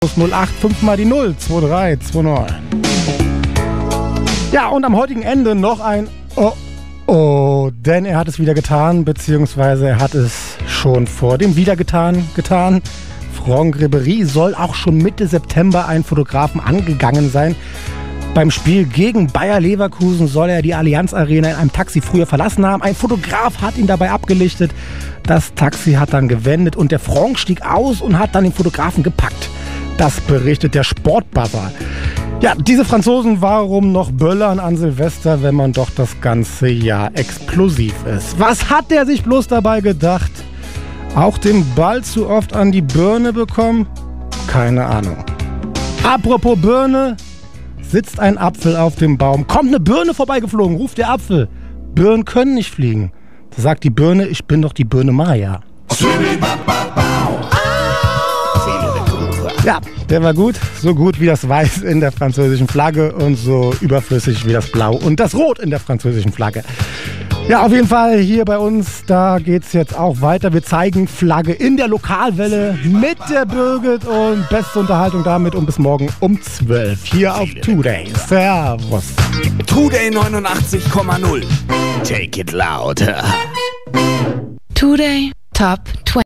08 5 mal die 0 2329. Ja, und am heutigen Ende noch ein Oh, denn er hat es wieder getan, beziehungsweise er hat es schon vor dem getan. Franck Ribéry soll auch schon Mitte September einen Fotografen angegangen sein. Beim Spiel gegen Bayer Leverkusen soll er die Allianz Arena in einem Taxi früher verlassen haben. Ein Fotograf hat ihn dabei abgelichtet. Das Taxi hat dann gewendet und der Franck stieg aus und hat dann den Fotografen gepackt. Das berichtet der Sportbuzzer. Ja, diese Franzosen, warum noch böllern an Silvester, wenn man doch das ganze Jahr explosiv ist? Was hat der sich bloß dabei gedacht? Auch den Ball zu oft an die Birne bekommen? Keine Ahnung. Apropos Birne, sitzt ein Apfel auf dem Baum. Kommt eine Birne vorbeigeflogen, ruft der Apfel. Birnen können nicht fliegen. Da sagt die Birne, ich bin doch die Birne Maya. Ja, der war gut. So gut wie das Weiß in der französischen Flagge und so überflüssig wie das Blau und das Rot in der französischen Flagge. Ja, auf jeden Fall hier bei uns, da geht's jetzt auch weiter. Wir zeigen Flagge in der Lokalwelle mit der Birgit und beste Unterhaltung damit und bis morgen um 12 hier auf Today. Servus. Today 89,0. Take it loud. Today Top 20.